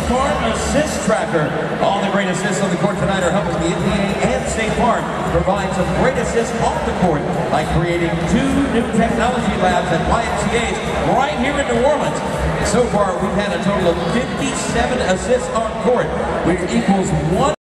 Farm Assist Tracker. All the great assists on the court tonight are helping the NBA and State Farm provide some great assists off the court by creating 2 new technology labs at YMCA's right here in New Orleans. So far, we've had a total of 57 assists on court, which equals 1